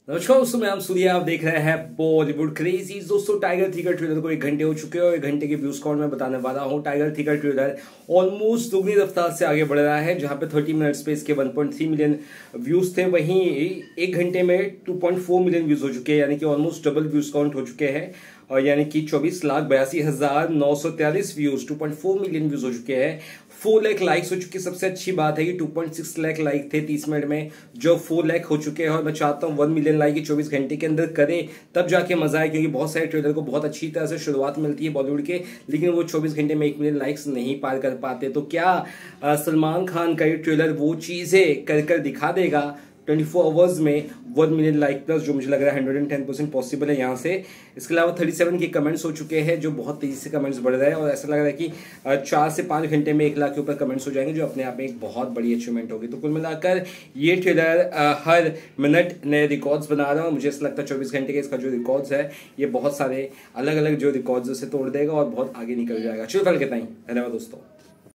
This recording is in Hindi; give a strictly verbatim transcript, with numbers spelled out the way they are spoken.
नमस्कार दोस्तों, मैं हम सूर्या, आप देख रहे हैं बॉलीवुड क्रेजी। दोस्तों, टाइगर थ्री का ट्रेलर को एक घंटे हो चुके हैं और एक घंटे के व्यूज काउंट में बताने वाला हूं। टाइगर थ्री का ट्रेलर ऑलमोस्ट दुगनी रफ्तार से आगे बढ़ रहा है। जहां पे तीस मिनट्स पे इसके one point three million views थे, वहीं एक घंटे में two point four million views हो चुके हैं, यानी कि ऑलमोस्ट डबल व्यूज काउंट हो चुके हैं। और यानी कि चौबीस लाख बयासी हजार नौ सौ तैयालीस views, two point four million views हो चुके हैं। फोर लाख लाइक्स हो चुकी। सबसे अच्छी बात है कि two point six lakh like थे तीस मिनट में, जो फोर लाख हो चुके हैं। और मैं चाहता हूं वन मिलियन लाइक चौबीस घंटे के अंदर करें, तब जाके मजा आए, क्योंकि बहुत सारे ट्रेलर को बहुत अच्छी तरह से शुरुआत मिलती है बॉलीवुड के, लेकिन वो चौबीस घंटे में एक मिलियन लाइक्स नहीं पार कर पाते। तो क्या आ, सलमान खान का ये ट्रेलर वो चीजें कर कर दिखा देगा चौबीस आवर्स में वन मिलियन लाइक प्लस, जो मुझे लग रहा है हंड्रेड टेन परसेंट पॉसिबल है यहाँ से। इसके अलावा सैंतीस के कमेंट्स हो चुके हैं, जो बहुत तेजी से कमेंट्स बढ़ रहे हैं, और ऐसा लग रहा है कि चार से पाँच घंटे में एक लाख के ऊपर कमेंट्स हो जाएंगे, जो अपने आप में एक बहुत बड़ी अचीवमेंट होगी। तो कुल मिलाकर ये ट्रेलर हर मिनट नए रिकॉर्ड्स बना रहा है, और मुझे ऐसा लगता है चौबीस घंटे के इसका जो रिकॉर्ड्स है, ये बहुत सारे अलग अलग जो रिकॉर्ड्स से तोड़ देगा और बहुत आगे निकल जाएगा। चलो फिर कितना ही धन्यवाद दोस्तों।